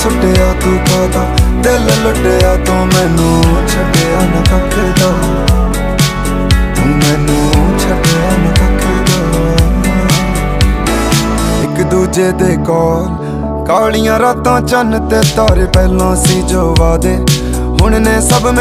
सुटिया तू कादा दिल लुटिया तू मैनू छड्डिया न कख दा तू मैनू छड्डिया न कख दा एक दूजे दे कोल कालियां रातां चन्न ते तारे पहलों सी जो वादे हुण ने सब